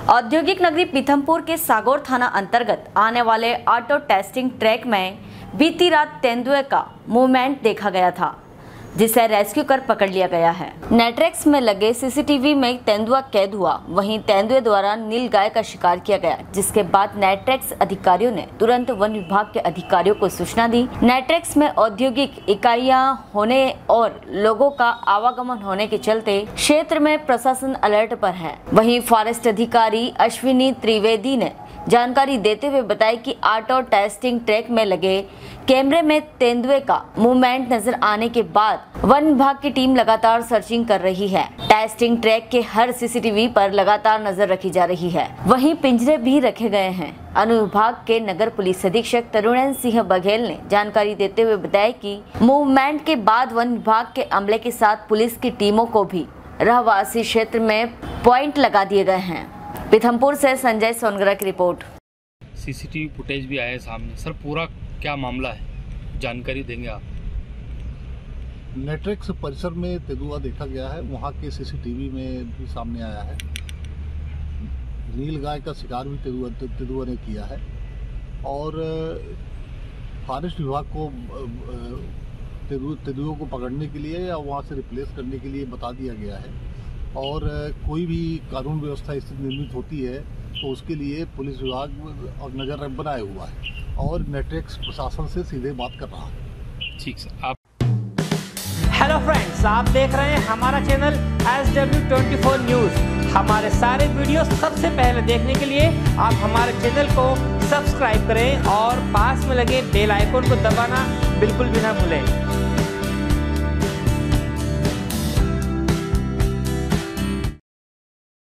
औद्योगिक नगरी पीथमपुर के सागौर थाना अंतर्गत आने वाले ऑटो टेस्टिंग ट्रैक में बीती रात तेंदुए का मूवमेंट देखा गया था, जिसे रेस्क्यू कर पकड़ लिया गया है। नेटरेक्स में लगे सीसीटीवी में तेंदुआ कैद हुआ। वहीं तेंदुए द्वारा नीलगाय का शिकार किया गया, जिसके बाद नेटरेक्स अधिकारियों ने तुरंत वन विभाग के अधिकारियों को सूचना दी। नेटरेक्स में औद्योगिक इकाइयां होने और लोगों का आवागमन होने के चलते क्षेत्र में प्रशासन अलर्ट पर है। वहीं फॉरेस्ट अधिकारी अश्विनी त्रिवेदी ने जानकारी देते हुए बताया कि ऑटो टेस्टिंग ट्रैक में लगे कैमरे में तेंदुए का मूवमेंट नजर आने के बाद वन विभाग की टीम लगातार सर्चिंग कर रही है। टेस्टिंग ट्रैक के हर सीसीटीवी पर लगातार नजर रखी जा रही है। वहीं पिंजरे भी रखे गए हैं। अनुविभाग के नगर पुलिस अधीक्षक तरुणेंद्र सिंह बघेल ने जानकारी देते हुए बताया कि मूवमेंट के बाद वन विभाग के अमले के साथ पुलिस की टीमों को भी रहवासी क्षेत्र में पॉइंट लगा दिए गए हैं। पीथमपुर से संजय सोनगरा की रिपोर्ट। सीसीटीवी फुटेज भी आया है सामने। सर पूरा क्या मामला है, जानकारी देंगे आप? नेटरेक्स परिसर में तेंदुआ देखा गया है, वहाँ के सीसीटीवी में भी सामने आया है। नीलगाय का शिकार भी तेंदुआ ने किया है और फॉरेस्ट विभाग को तेंदुओं को पकड़ने के लिए या वहाँ से रिप्लेस करने के लिए बता दिया गया है। और कोई भी कानून व्यवस्था स्थिति निर्मित होती है तो उसके लिए पुलिस विभाग और नजर बनाए हुआ है और नेटरेक्स प्रशासन से सीधे बात कर रहा है। ठीक सर। आप हेलो फ्रेंड्स, आप देख रहे हैं हमारा चैनल SW24 न्यूज़। हमारे सारे वीडियो सबसे पहले देखने के लिए आप हमारे चैनल को सब्सक्राइब करें और पास में लगे बेल आइकन को दबाना बिल्कुल भी ना भूलें।